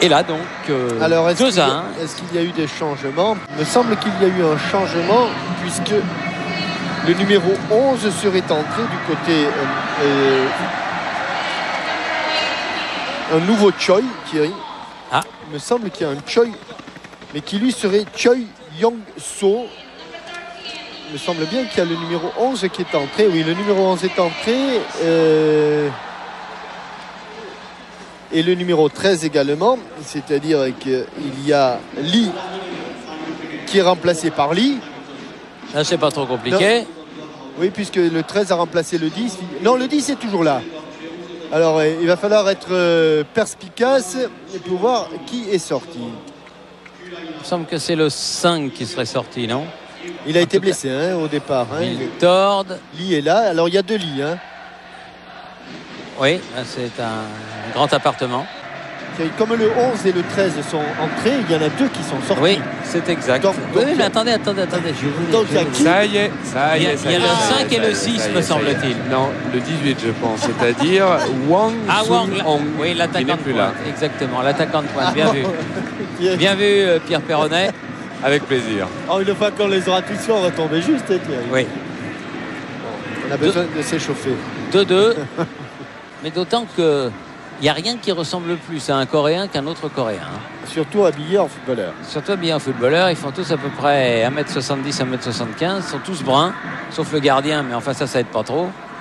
Et là donc Alors, 2-1. est-ce qu'il y a eu des changements? Il me semble qu'il y a eu un changement puisque le numéro 11 serait entré du côté un nouveau Choi Thierry. Ah. Il me semble qu'il y a un Choi, mais qui lui serait Choi Yong-so. Il me semble bien qu'il y a le numéro 11 qui est entré. Oui, le numéro 11 est entré. Et le numéro 13 également. C'est-à-dire qu'il y a Lee qui est remplacé par Lee. Là, c'est pas trop compliqué. Non. Oui, puisque le 13 a remplacé le 10. Non, le 10 est toujours là. Alors, il va falloir être perspicace et pour voir qui est sorti. Il me semble que c'est le 5 qui serait sorti, non? Il a été blessé au départ. Tord. Lee est là. Alors, il y a deux Lee. Oui, c'est un grand appartement. Comme le 11 et le 13 sont entrés, il y en a deux qui sont sortis. Oui, c'est exact. Donc, oui, mais attendez. Ça y est. Il y a le 5 et le 6, me semble-t-il. Non, le 18, je pense. C'est-à-dire Wang Sun-hong. Oui, l'attaquant de plus là. pointe. Exactement, l'attaquant de pointe. Bien vu. Bien vu, Pierre Perronnet. Avec plaisir. Une fois qu'on les aura tous fait, on va tomber juste, Thierry. Oui. On a besoin de s'échauffer. 2-2. Mais d'autant que il n'y a rien qui ressemble plus à un Coréen qu'un autre Coréen. Surtout habillé en footballeur. Surtout bien en footballeur. Ils font tous à peu près 1m70, 1m75. Ils sont tous bruns, sauf le gardien, mais enfin ça aide pas trop.